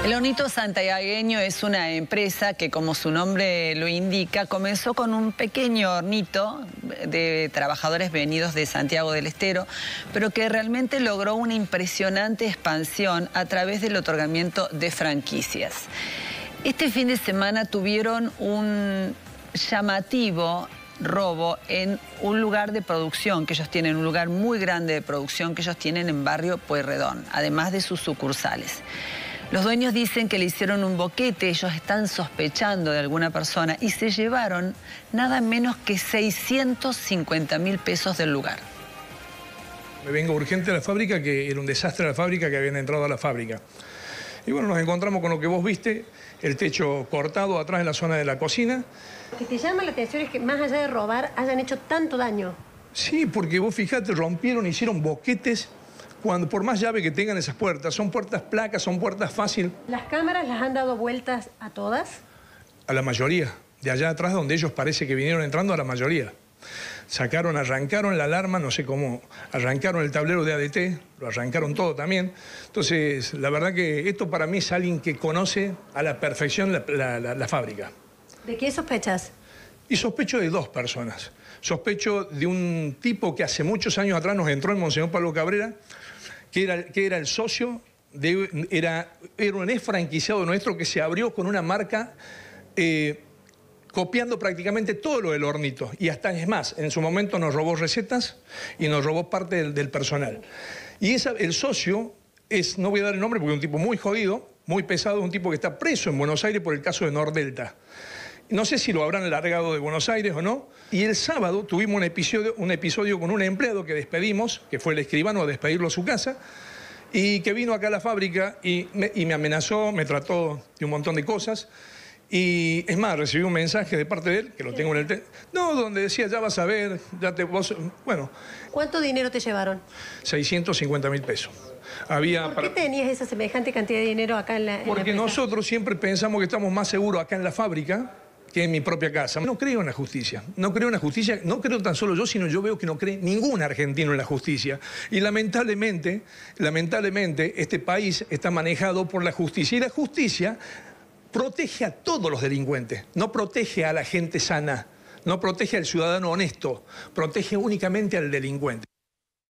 El Hornito Santiagueño es una empresa que, como su nombre lo indica, comenzó con un pequeño hornito de trabajadores venidos de Santiago del Estero, pero que realmente logró una impresionante expansión a través del otorgamiento de franquicias. Este fin de semana tuvieron un llamativo robo en un lugar de producción que ellos tienen, un lugar muy grande de producción que ellos tienen en barrio Pueyrredón, además de sus sucursales. Los dueños dicen que le hicieron un boquete, ellos están sospechando de alguna persona y se llevaron nada menos que 650.000 pesos del lugar. Me vengo urgente a la fábrica, que era un desastre la fábrica, que habían entrado a la fábrica. Y bueno, nos encontramos con lo que vos viste, el techo cortado atrás en la zona de la cocina. Lo que te llama la atención es que más allá de robar hayan hecho tanto daño. Sí, porque vos fijate, rompieron, hicieron boquetes. Cuando, por más llave que tengan esas puertas, son puertas placas, son puertas fácil. ¿Las cámaras las han dado vueltas a todas? A la mayoría. De allá atrás, donde ellos parece que vinieron entrando, a la mayoría. Sacaron, arrancaron la alarma, no sé cómo, arrancaron el tablero de ADT, lo arrancaron todo también. Entonces, la verdad que esto para mí es alguien que conoce a la perfección la fábrica. ¿De qué sospechas? Y sospecho de dos personas. Sospecho de un tipo que hace muchos años atrás nos entró en Monseñor Pablo Cabrera, que era el socio, era un ex franquiciado nuestro que se abrió con una marca copiando prácticamente todo lo del Hornito. Y hasta, es más, en su momento nos robó recetas y nos robó parte del personal. Y el socio no voy a dar el nombre porque es un tipo muy jodido, muy pesado, un tipo que está preso en Buenos Aires por el caso de Nordelta. No sé si lo habrán largado de Buenos Aires o no. Y el sábado tuvimos un episodio con un empleado que despedimos, que fue el escribano a despedirlo a su casa, y que vino acá a la fábrica y me amenazó, me trató de un montón de cosas. Y es más, recibí un mensaje de parte de él, que lo tengo en el teléfono, donde decía, ya vas a ver, bueno. ¿Cuánto dinero te llevaron? 650.000 pesos. ¿Por qué tenías esa semejante cantidad de dinero acá en la Porque empresa? Nosotros siempre pensamos que estamos más seguros acá en la fábrica que en mi propia casa. No creo en la justicia, no creo en la justicia, no creo tan solo yo, sino yo veo que no cree ningún argentino en la justicia. Y lamentablemente, este país está manejado por la justicia. Y la justicia protege a todos los delincuentes, no protege a la gente sana, no protege al ciudadano honesto, protege únicamente al delincuente.